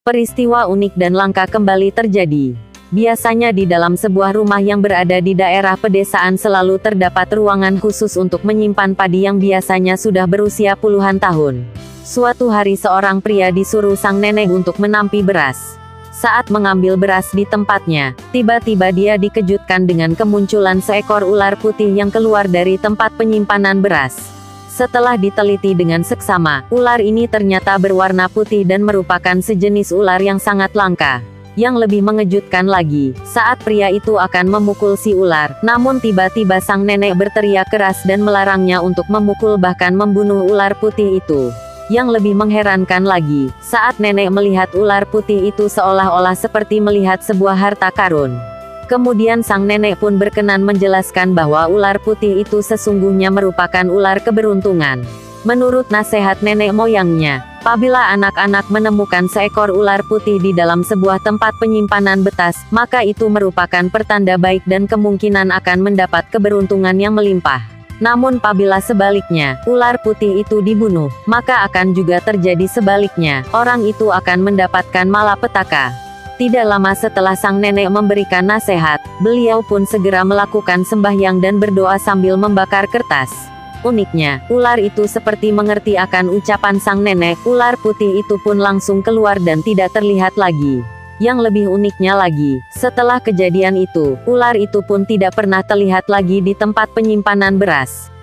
Peristiwa unik dan langka kembali terjadi. Biasanya di dalam sebuah rumah yang berada di daerah pedesaan selalu terdapat ruangan khusus untuk menyimpan padi yang biasanya sudah berusia puluhan tahun. Suatu hari seorang pria disuruh sang nenek untuk menampi beras. Saat mengambil beras di tempatnya, tiba-tiba dia dikejutkan dengan kemunculan seekor ular putih yang keluar dari tempat penyimpanan beras. Setelah diteliti dengan seksama, ular ini ternyata berwarna putih dan merupakan sejenis ular yang sangat langka. Yang lebih mengejutkan lagi, saat pria itu akan memukul si ular, namun tiba-tiba sang nenek berteriak keras dan melarangnya untuk memukul bahkan membunuh ular putih itu. Yang lebih mengherankan lagi, saat nenek melihat ular putih itu seolah-olah seperti melihat sebuah harta karun. Kemudian sang nenek pun berkenan menjelaskan bahwa ular putih itu sesungguhnya merupakan ular keberuntungan. Menurut nasihat nenek moyangnya, apabila anak-anak menemukan seekor ular putih di dalam sebuah tempat penyimpanan betas, maka itu merupakan pertanda baik dan kemungkinan akan mendapat keberuntungan yang melimpah. Namun apabila sebaliknya, ular putih itu dibunuh, maka akan juga terjadi sebaliknya, orang itu akan mendapatkan malapetaka. Tidak lama setelah sang nenek memberikan nasihat, beliau pun segera melakukan sembahyang dan berdoa sambil membakar kertas. Uniknya, ular itu seperti mengerti akan ucapan sang nenek, ular putih itu pun langsung keluar dan tidak terlihat lagi. Yang lebih uniknya lagi, setelah kejadian itu, ular itu pun tidak pernah terlihat lagi di tempat penyimpanan beras.